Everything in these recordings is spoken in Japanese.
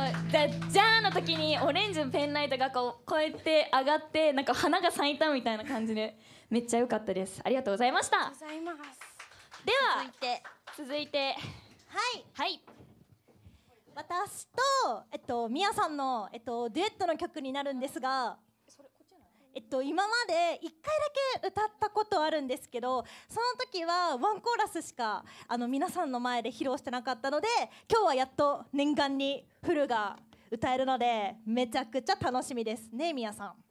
じゃーんの時にオレンジのペンライトがこうやって上がってなんか花が咲いたみたいな感じでめっちゃ良かったです。ありがとうございました。 ございます。 では続いてはい、 私とみやさんのデュエットの曲になるんですが、今まで1回だけ歌ったことあるんですけど、その時はワンコーラスしか皆さんの前で披露してなかったので、今日はやっと念願にフルが歌えるのでめちゃくちゃ楽しみですねえみやさん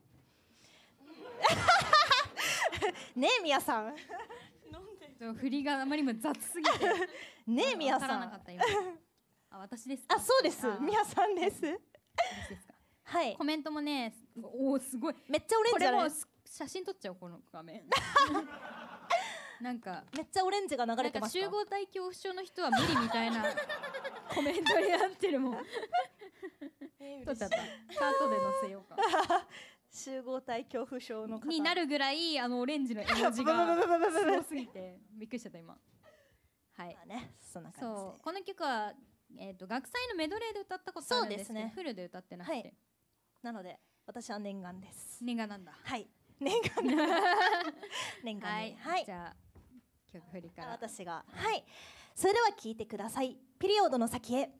ねえみやさん振りがあまりにも雑すぎてねえみやさん、 私ですあ、そうです、みやさんです。はい、 コメントもね、おおすごい、 めっちゃオレンジじゃない。 これも写真撮っちゃおう、この画面なんかめっちゃオレンジが流れてました。 集合体恐怖症の人は無理みたいなコメントになってるもん撮っちゃった。カートで載せようか集合体恐怖症の方になるぐらいオレンジの絵文字がすごすぎてびっくりしちゃった今。はいね、そんな感じで。 そう、この曲は学祭のメドレーで歌ったことあるんですけど、フルで歌ってなくて、 なので私は念願です。 念願なんだ。 はい、念願念願。 はい、じゃあ曲振りから私が、はい、それでは聴いてください。ピリオドの先へ。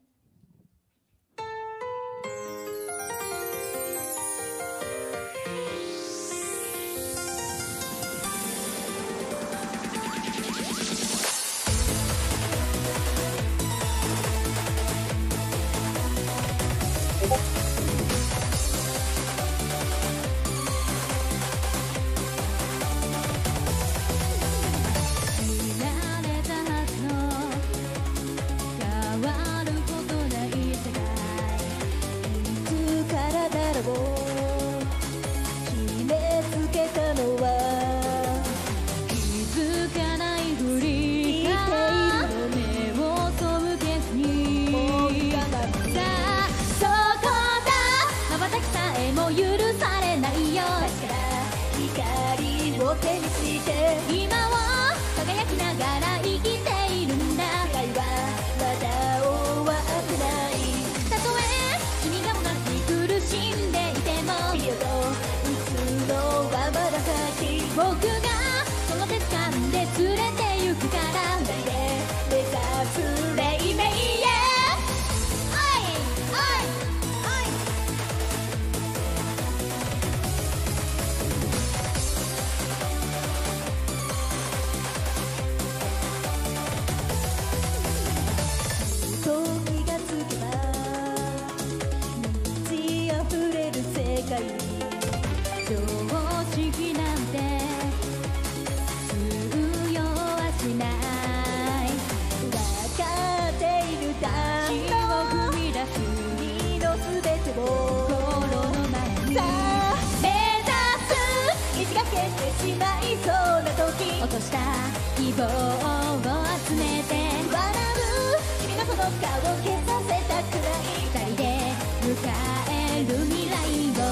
落とした希望を集めて笑う君のその顔を消させたくない二人で迎える未来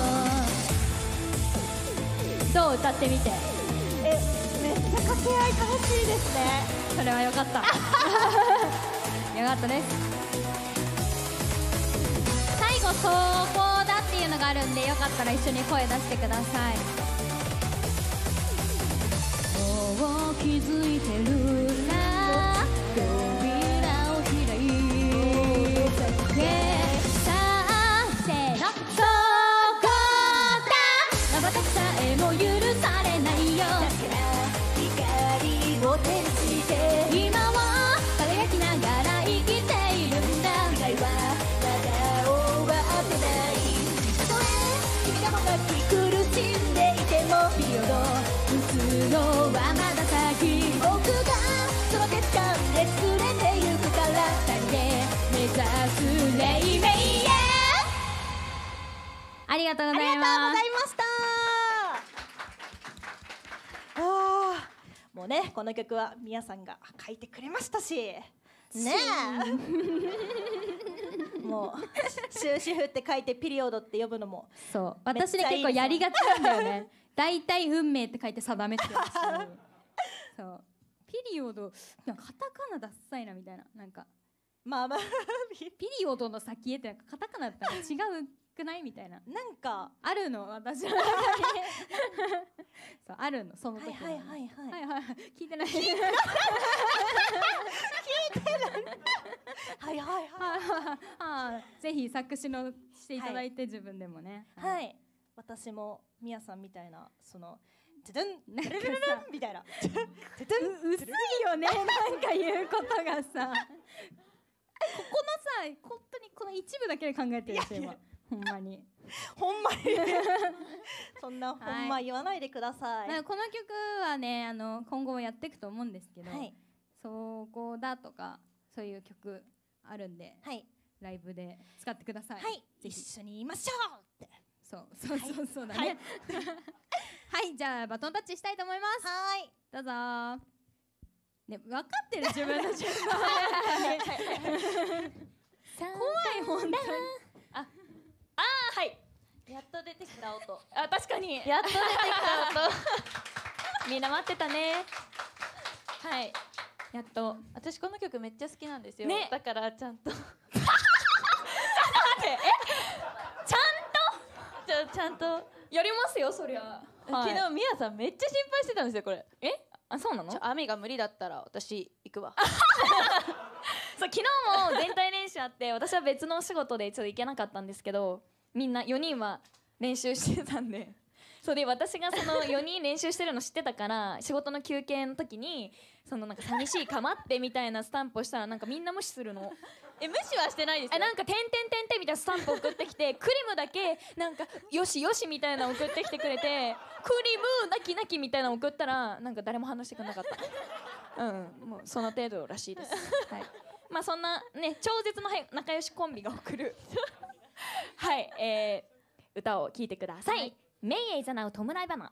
を。どう歌ってみて。 めっちゃ掛け合い楽しいですね。 それはよかったよかったです。最後そこだっていうのがあるんで、よかったら一緒に声出してください。もう気づいてるな、扉を開いてさあせーの、そこだ、瞬きさえも許されないよ。 だから光を照らして今は輝きながら生きているんだ。 未来はまだ終わってない。たとえ君がもがき苦しんでいてもピリオド打つのはまだ先。 僕がその決断で連れて行くから二人で目指す黎明へ。ありがとうございます。 ありがとうございました。もうね、この曲はみやさんが書いてくれましたしねえもう終止符って書いてピリオドって呼ぶのもそう、私ね結構やりがちなんだよね大体運命って書いて定めって言うしそう、ピリオドなんかカタカナダッサいなみたいな、なんかまあまあピリオドの先へってなんかカタカナだったら違うくないみたいななんかあるの私の中にそうあるのその時はいはいはいはいはいはい聞いてないはいはいはいぜひ作詞のしていただいて、自分でもねはい私もみやさんみたいなそのトゥトゥンなんかルルルルさンみたいなトゥトゥン薄いよねなんか言うことがさここのさ本当にこの一部だけで考えてるでしょ今ほんまにほんまにそんなほんま言わないでください。 まあこの曲はね今後もやっていくと思うんですけど、 はいそこだとかそういう曲あるんで、 はいライブで使ってください。 はいぜひ一緒に言いましょうって。 そうだね。はいじゃあバトンタッチしたいと思います。 はいどうぞー。ね分かってる自分の順番。怖い本当に。 はいやっと出てきた音。 あ確かにやっと出てきた音。 みんな待ってたねはいやっと私この曲めっちゃ好きなんですよ。 ねだからちゃんと。ちゃんと。 やりますよそりゃ昨日みやさんめっちゃ心配してたんですよこれ。 あそうなの雨が無理だったら私行くわ。 そう昨日も全体練習あって私は別のお仕事でちょっと行けなかったんですけどみんな4人は練習してたんでそれで私がその4人練習してるの知ってたから仕事の休憩の時にそのなんか寂しいかまってみたいなスタンプをしたらなんかみんな無視するの無視はしてないですよ。 なんか「てんてんてんてん」みたいなスタンプ送ってきてクリムだけなんか「よしよし」みたいなの送ってきてくれて「クリムなきなき」みたいなの送ったらなんか誰も話してくれなかったもうその程度らしいです、はい、まあそんなね超絶の仲良しコンビが送るはい歌を聴いてください、はい、メイエイザナウトムライバナ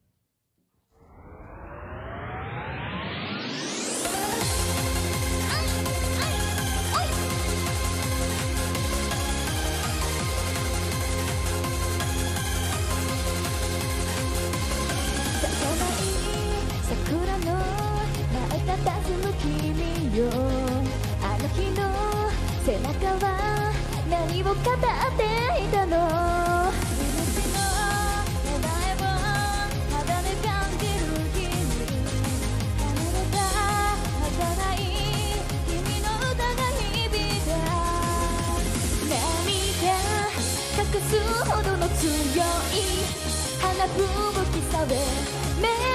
桜の前佇む君よあの日の背中は何を語っていたの命の願いを肌で感じる君離れた儚い君の歌が響いた涙隠すほどの強い花吹雪さえ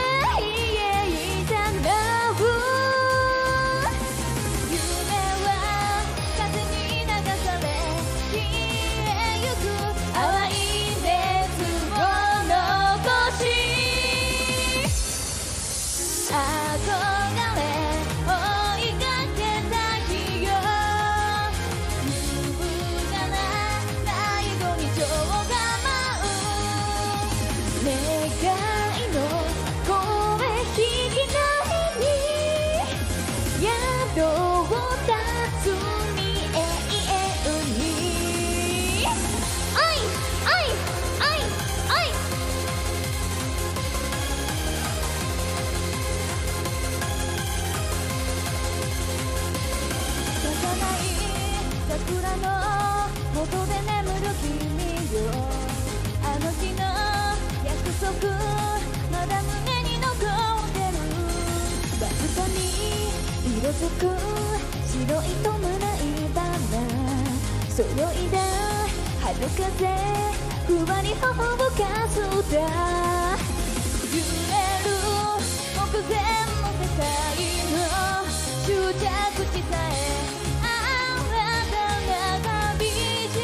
色づく白い弔い花そよいだ春風ふわり頬をかすった揺れる目前の世界の終着地さえ新たな旅路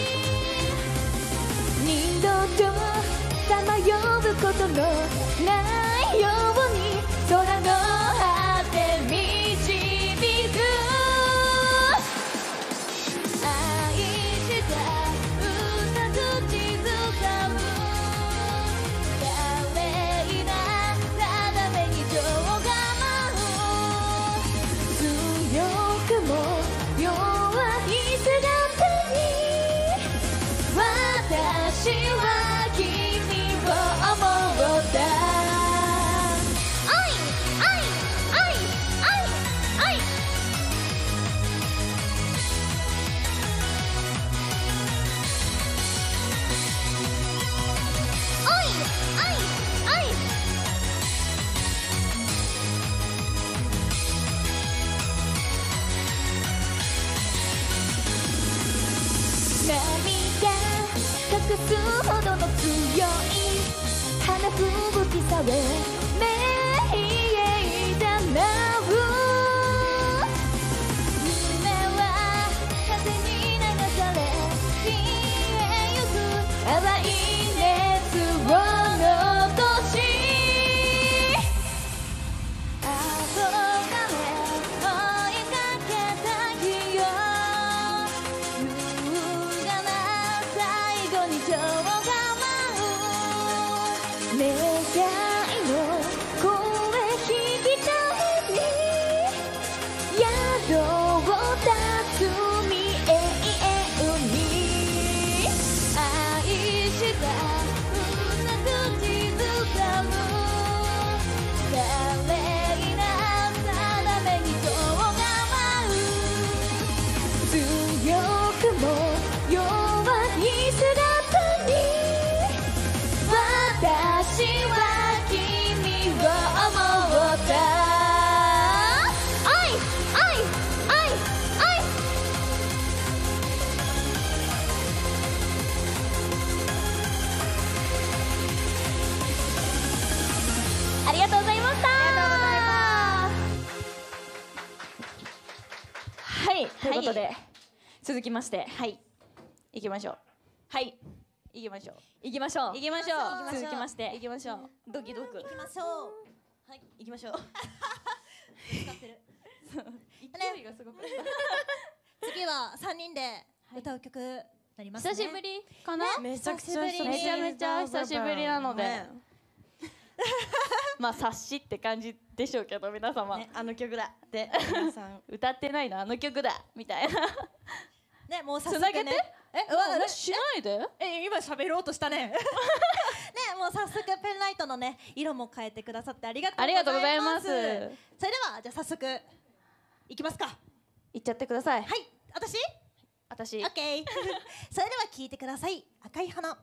二度とさまようことのないように空の果て導く愛した歌口づかむ華麗な定めに情が舞う強くも弱い姿に私は君を思ったすほどの強い花吹雪さえ目いじゃなう夢は風に流され消えゆく淡い熱を残し憧れ追いかけた日よ優雅な最後に今日が舞う願いの声引きたいに宿を立つ未永遠に愛した胸口ずさむ華麗な定めに今日が舞う強くも弱い姿に私は君を思った愛愛愛愛ありがとうございました。 はいということで、続きましてはい行きましょうはい行きましょう行きましょう行きましょう続きまして行きましょうドキドキ行きましょう。 はい行きましょう使ってる。 勢いがすごく次は3人で歌う曲なりますね。 久しぶりかなめちゃくちゃ久しぶりめちゃめちゃ久しぶりなのでねまあ察しって感じでしょうけど皆様、 ね、あの曲だって皆さん歌ってないのあの曲だみたいなねもう早速ねつなげてししないで今喋ろうとしたねねもう早速ペンライトのね色も変えてくださってありがとうありがとうございまますすそれではじゃあ早速いきますか。 言っちゃってくださいはい私私 OK それでは聴いてください。赤い花。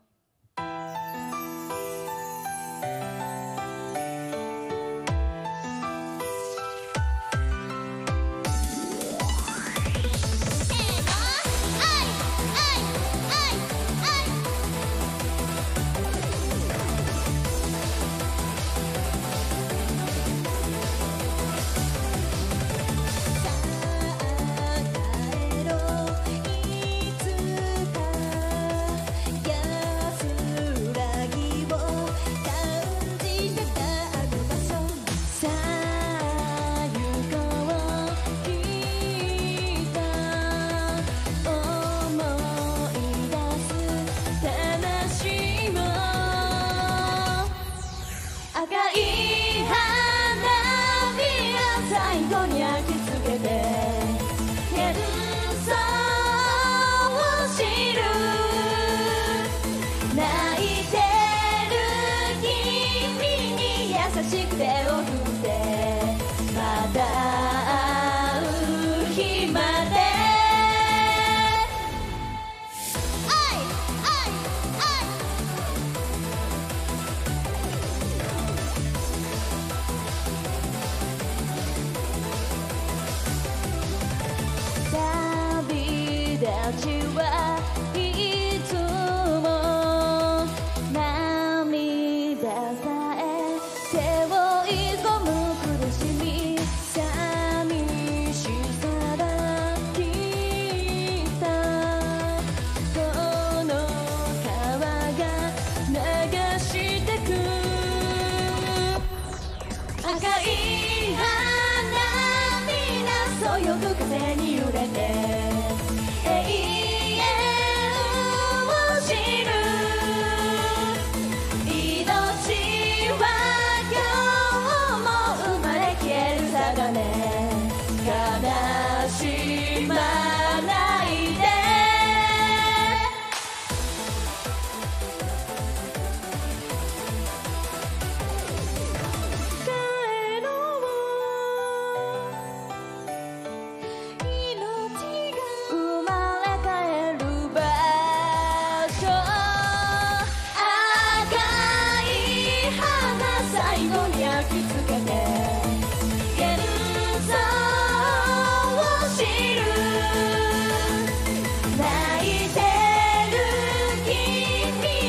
泣いてる君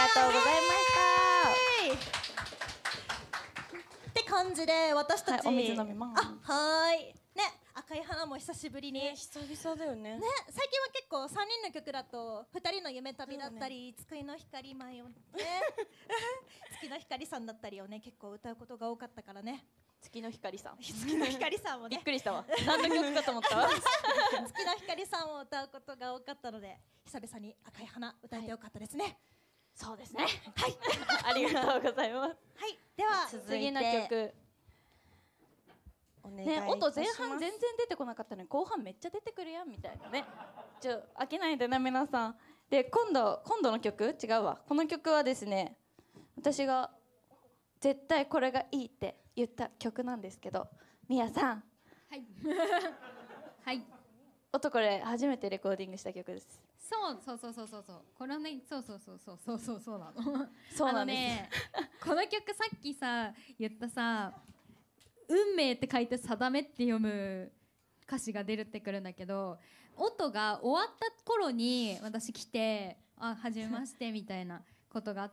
がとうございました。 って感じで私たち、 はい、お水飲みます。 はーいね、赤い花も久しぶりに、 久々だよね。 最近は結構3人の曲だと2人の夢旅だったり、月の光舞をね月の光さんだったりをね結構歌うことが多かったからね。 月の光さん。 月の光さんもねびっくりしたわ。何の曲かと思ったわ。 月の光さんを歌うことが多かったので久々に赤い花歌えてよかったですね。 そうですね。はい。ありがとうございます。 はい、では次の曲。 お願いいたしね、 ます。 音前半全然出てこなかったのに後半めっちゃ出てくるやんみたいなね。飽きないでな皆さん。で今度の曲違うわ。この曲はですね、私が絶対これがいいって言った曲なんですけど、みやさん。 はいはい音これ初めてレコーディングした曲です。 そうこれねそうなのそうなんです。 ね、この曲さっきさ言ったさ運命って書いて定めって読む歌詞が出るってくるんだけど、音が終わった頃に私来てはじめましてみたいなことがあって、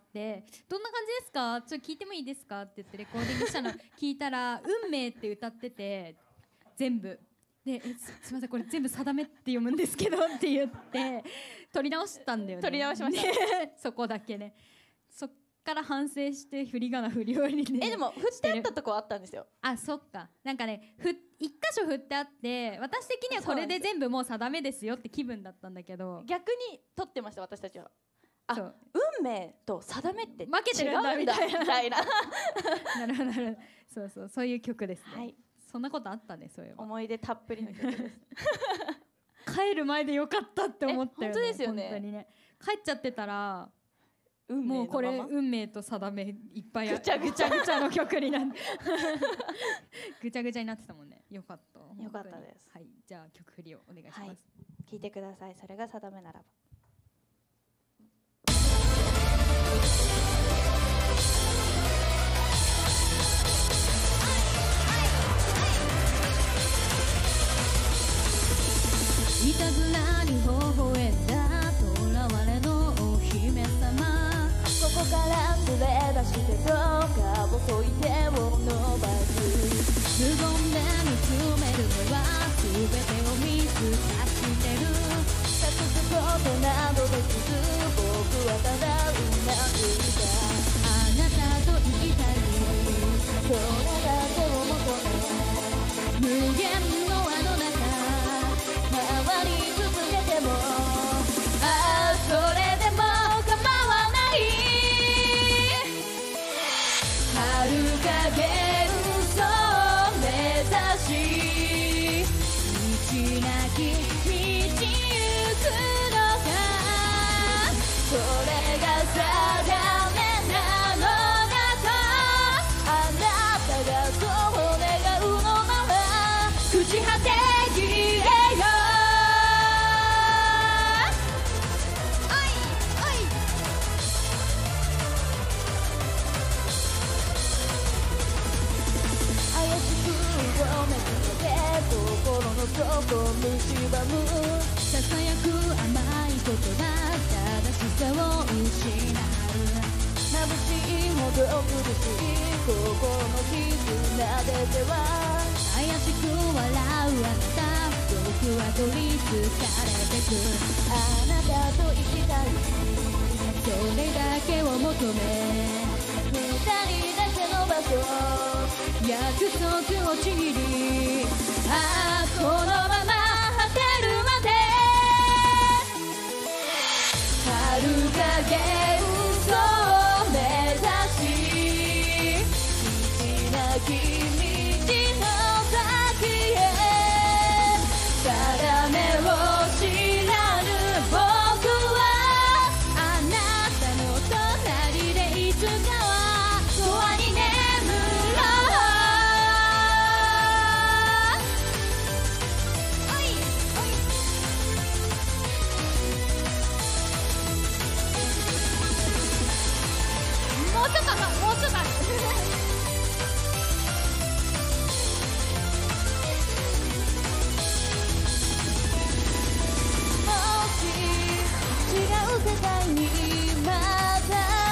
どんな感じですか、ちょっと聞いてもいいですかって言ってレコーディングしたの聞いたら運命って歌ってて全部ですいませんこれ全部定めって読むんですけどって言って取り直したんだよね。 取り直しましたそこだけね。そっから反省して振り仮名振るようにね。 でも振ってあったとこあったんですよ。 あ、そっか。なんかね一箇所振ってあって私的にはこれで全部もう定めですよって気分だったんだけど、 逆に取ってました私たちは。 そう、 運命と定めって負けてるんだみたいなみたいななるほどなるほど。そういう曲ですね。 はい、 そんなことあったね。そういえば思い出たっぷりの曲です帰る前でよかったって思ったよね。 本当ですよね。 本当にね、帰っちゃってたら運命のままもうこれ運命と定めいっぱいぐちゃぐちゃの曲になってぐちゃぐちゃになってたもんね。よかったよかったです。 はい、じゃあ曲振りをお願いします。 はい、聞いてください。それが定めならば。 いたずらに微笑んだ囚われのお姫様、 ここから連れ出してどうか細い手を伸ばす。 無言で見つめるのは全てを見透かしてる。 隠すことなどできず僕はただうなずいた。 あなたと生きたいそれだけを求め無限の輪の中回り続けてもああそれでも構わない。遥か幻想を目指し道なき道行くのか、それが定めなのだと。あなたがそう願うのなら朽ち果て消えよ。怪しくうめくて心の底を蝕む。 ささやく甘い言葉正しさを失う。 眩しいほど苦しい心の絆でては怪しく笑うあなた、僕は取りつかれてく。 あなたと生きたいそれだけを求め二人だけの場所約束をちぎり、 ああこのまま果てるまで遥か幻想を目指し道なき道の先へ定めを知らぬ僕はあなたの隣でいつかは永遠に眠ろう。おいおいもうちょっともうちょっともし違う世界にまた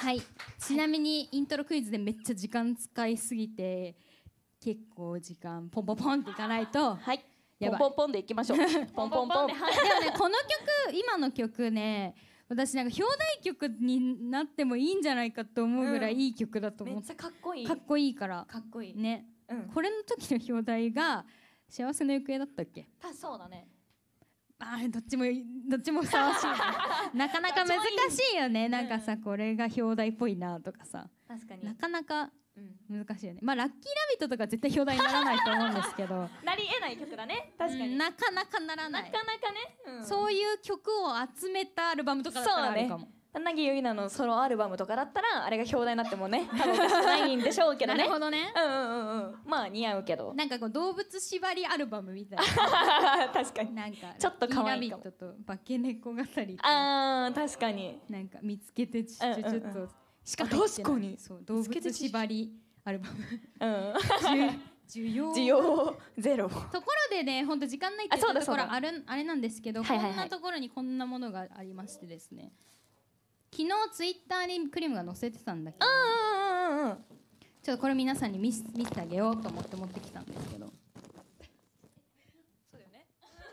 はいちなみにイントロクイズでめっちゃ時間使いすぎて結構時間ポンポンポンっていかないとはいやばいポンポンポンでいきましょうポンポンポンでもねこの曲今の曲ね私なんか表題曲になってもいいんじゃないかと思うぐらいいい曲だと思って、 めっちゃかっこいい。 かっこいいからかっこいい。 ねうん。 これの時の表題が幸せの行方だったっけそうだね。 どっちもふさわしいなかなか難しいよねなんかさこれが表題っぽいなとかさ確かに。 なかなかうん。 難しいよねまあラッキーラビットとか絶対表題にならないと思うんですけどなり得ない曲だね。確かに。 なかなかならないなかなかね。 そういう曲を集めたアルバムとかだったらあるかも柳ゆりなのソロアルバムとかだったらあれが表題になってもね多分おかしくないんでしょうけどなね。 るほどねうんまあ似合うけど。 なんかこう動物縛りアルバムみたい確かに。 ななんかちょっと可愛いかもラッキーラビットと化け猫語りと確かに。 なんか見つけてちょっとしかあ入ってない確かにそう動物縛りアルバムうん。 需要需要ゼロ。 ところでね本当時間ないって言ったところあれなんですけど、 はいはいはいこんなところにこんなものがありましてですね昨日ツイッターにクリームが載せてたんだけどちょっとこれ皆さんに見せてあげようと思って持ってきたんですけどそうだよね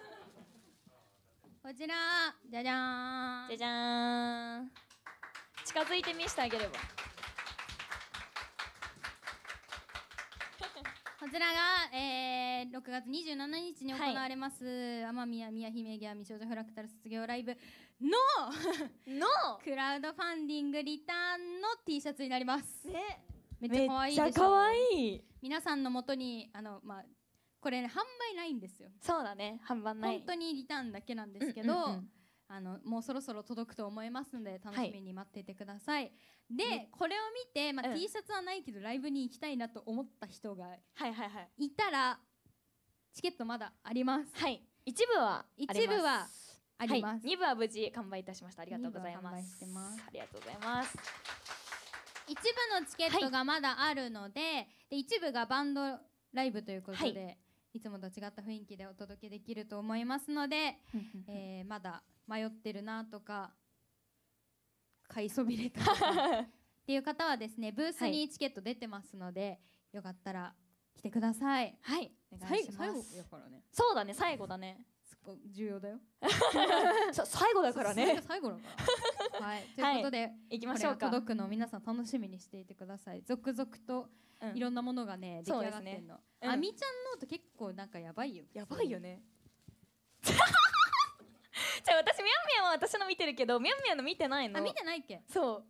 こちらじゃじゃーんじゃじゃーん。近づいて見せてあげれば。 こちらが、6月27日に行われます、天宮宮姫ギャ美少女フラクタル卒業ライブのクラウドファンディングリターンの T シャツになりますね。 めっちゃ可愛いでしょめっちゃ可愛い。 皆さんのもとにこれね販売ないんですよそうだね。販売ない。 本当にリターンだけなんですけど、もうそろそろ届くと思いますので楽しみに待っていてください、で、これを見て、T シャツはないけどライブに行きたいなと思った人がはいはいはい。 いたらチケットまだありますはい。一部はあります。 一部はあります、 はい、2部は無事完売いたしました。ありがとうござい二部は完売ます。 してますありがとうございます。 一部のチケットがまだあるので、一部がバンドライブということで、いつもと違った雰囲気でお届けできると思いますので、まだ迷ってるなとか買いそびれたとかっていう方はですねブースにチケット出てますので、よかったら来てください。 はい、お願いします。 最後やからね。 そうだね、最後だね。 重要だよ。 最後だからね。 最後だから。はい、ということで、 行きましょうか。 届くのを皆さん楽しみにしていてください。続々といろんなものがね、出来上がってんの。あみちゃんノート結構なんかやばいよ。 やばいよね。じゃあ私みやみやは私の見てるけど、みやみやの見てないの。 あ、見てないっけ。 そう。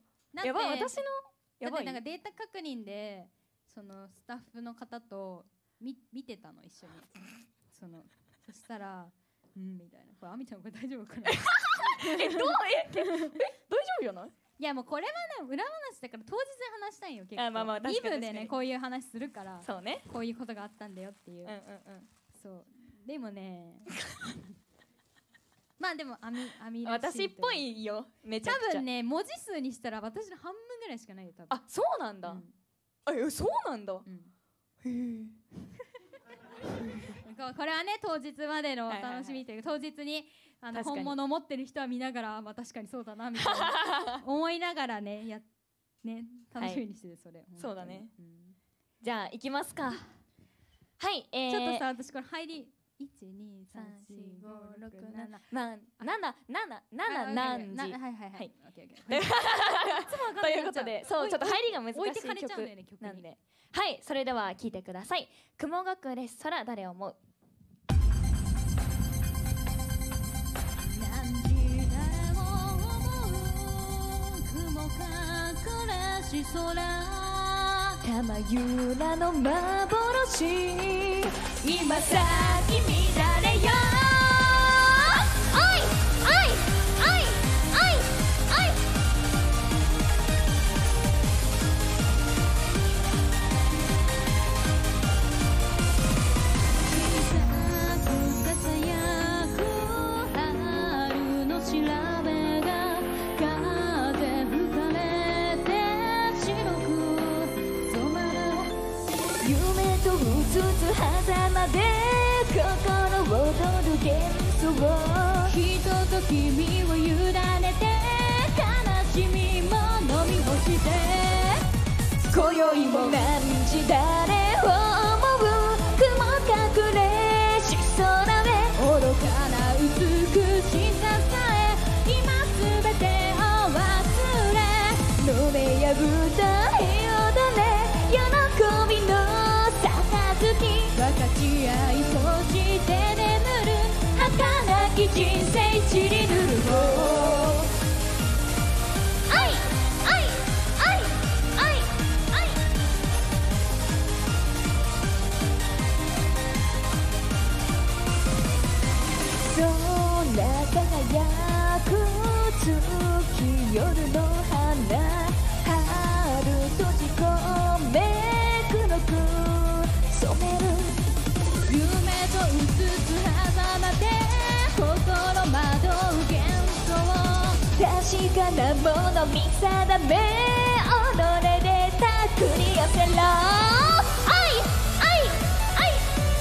やばい、私のやばい。 なんかデータ確認でそのスタッフの方と見てたの一緒に。そしたら。みたいな。これあみちゃんこれ大丈夫かな。 大丈夫じゃない？ いやもうこれはね裏話だから当日で話したいよ結構。 まあまあ 2部でねこういう話するから。 そうね。 こういうことがあったんだよっていう。そうでもね。まあでもあみ私っぽいよ。めちゃくちゃ。 多分ね文字数にしたら私の半分ぐらいしかないよ多分。 あ、そうなんだ。そうなんだ。へえ。 これはね当日までのお楽しみというか、当日に本物を持ってる人は見ながら、まあ、確かにそうだなみたいな思いながらね楽しみにしてるそれ、 そうだね、じゃあ行きますか。はい、 ちょっとさ私これ入り1、2、3、4、5、6、 7何時。 はいはいはい。 ということで、そうちょっと入りが難しい置いてかれちゃうんだよね曲なんで、はい、それでは聴いてください。雲隠れ空誰思う。 何時誰も思う雲隠れし空玉ゆらの幻今さき乱れよ。狭間で心を届けそう人と君を委ねて悲しみも飲み干して今宵も何時誰を思う雲隠れし空で愚かな美しささえ今すべてを忘れ飲め破った火をだね喜びの杯分かち合いそして眠る儚き人生散りぬる方愛愛愛愛愛空輝く月夜の花春閉じ込め黒く染める夢とうつつ狭間で心惑う幻想確かなもの見定め己で手繰り寄せろ愛愛愛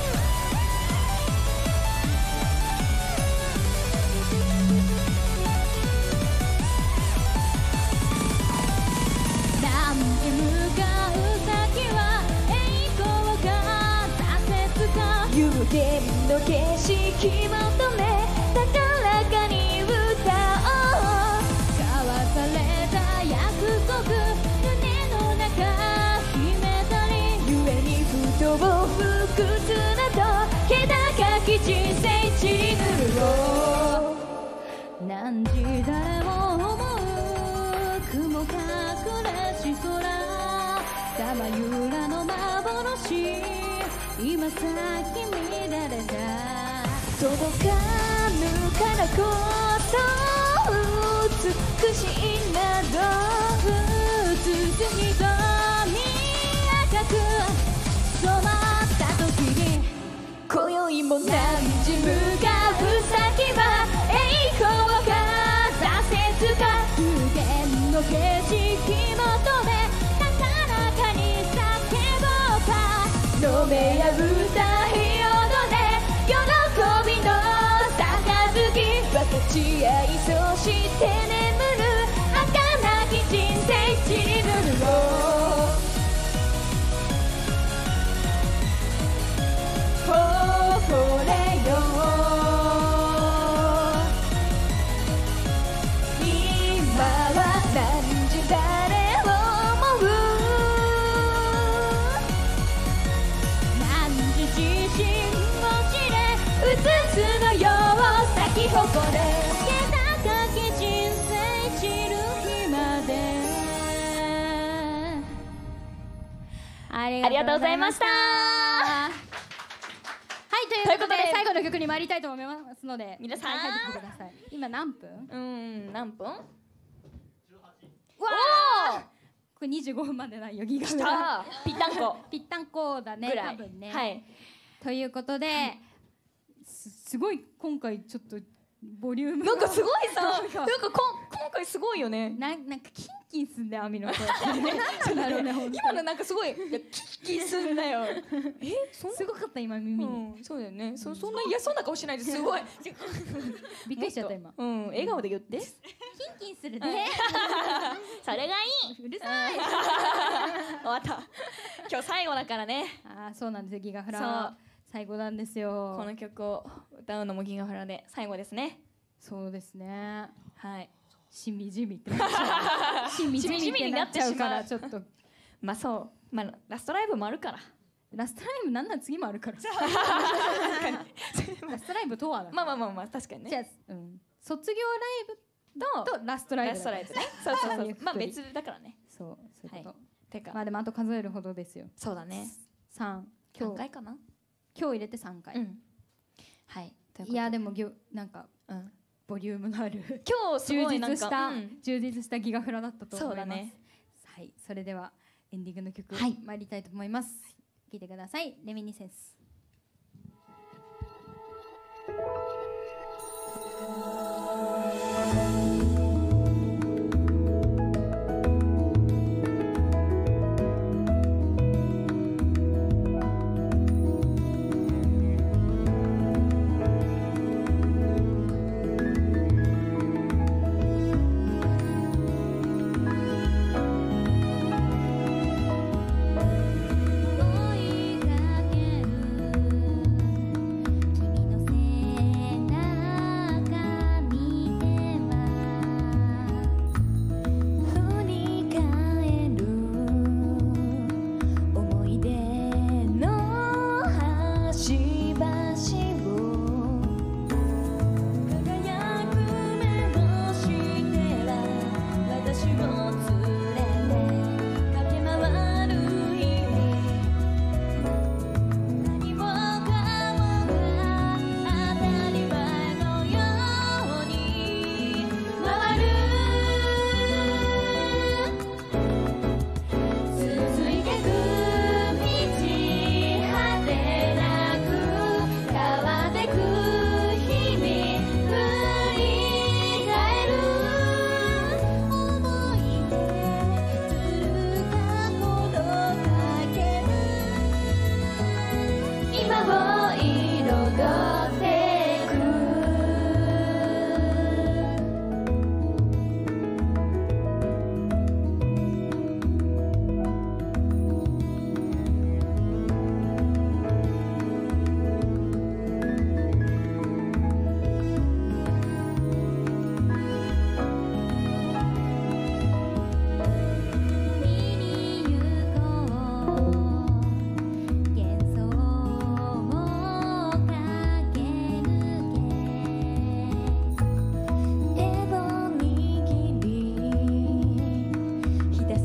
何に向かう先は栄光か挫折か有限の景色求め高らかに歌おう交わされた約束胸の中秘めたり故に不動不屈など気高き人生散りぬるを何時誰も思う雲隠れし空さまゆらの幻今さっき乱れた届かぬからこそ美しいなど包み込み赤く染まった時に今宵も何時向かう先は栄光か挫折か無限の景色求め高らかに叫ぼうか飲め破った火をどね喜びの杯分かち合いそして眠る儚き人生散りぬるを誇れよ今は何時誰を思う何時自信を知れうつつのよう咲き誇れ気高き人生散る日までありありがとうございました。 はい、ということで最後の曲に参りたいと思いますので皆さんはい入ってきてください。今何分？ 何分？ わあこれ25分までないよギガ来フラた。ぴったんこぴったんこだねぐらい。 多分ね、 はい。 ということで、すごい今回ちょっとボリュームがなんかすごいさ、 なかなんんか今回すごいよね。 なんかキンキンすんだよアミの声ってなるね本当に今のなんかすごい、いやキッキーすんだよ。 すごかった今耳に、 そうだよね。そんな嫌そうな顔しないですごい。 びっくりしちゃった今笑顔で言って。 キンキンするねそれがいい。 うるさい終わった。今日最後だからね。 あーそうなんですよギガフラそう最後なんですよこの曲を歌うのもギガフラで最後ですね。 そうですねはい。 しみじみってなっちゃうしみじみってなっちゃうからちょっとまあそう。まあラストライブもあるから。 ラストライブなんなん次もあるからラストライブとはだまあ確かにじゃね。 あ、卒業ライブとラストライブラストライブね。そうそうそう。まあ別だからね。 そういうこと、 てかまあでもあと数えるほどですよそうだね。 3今日何回かな。 入れて3回、 はい。ということいやでもなんかうん。 ボリュームのある今日すごいなんか充実したギガフラだったと思いますそうだね。 はいそれではエンディングの曲はい参りたいと思います、聴いてくださいレミニセンス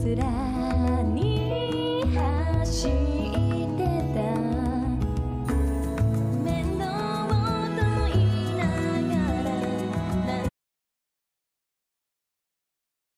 つら